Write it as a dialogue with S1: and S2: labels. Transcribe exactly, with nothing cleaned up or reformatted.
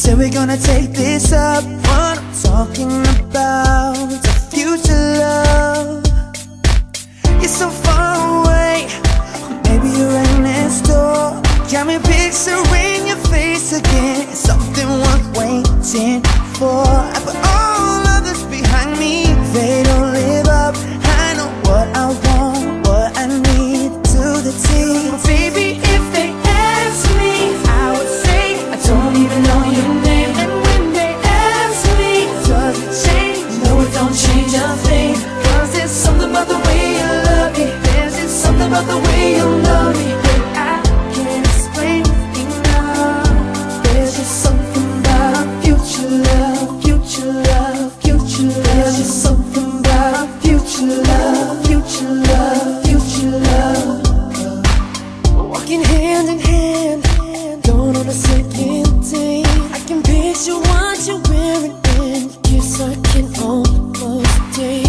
S1: Said we're gonna take this up. What I'm talking about is a future love. You're so far away, or maybe you're right next door. Got me picturing your face again. It's something worth waiting for. I put all others behind me, they don't live up. I know what I want, what I need to the T.
S2: Baby, if they ask me, I would say I don't even know your name. And when they ask me, does it change? No, it don't change a thing. Cause there's something about the way you love me. There's just something about the way you love me that I can't explain enough. There's just something about future love, future love, future love. There's just something about future love, future love, future love. Walking hand in hand, going on a second date. I can picture what you're wearing and your kiss I can almost taste.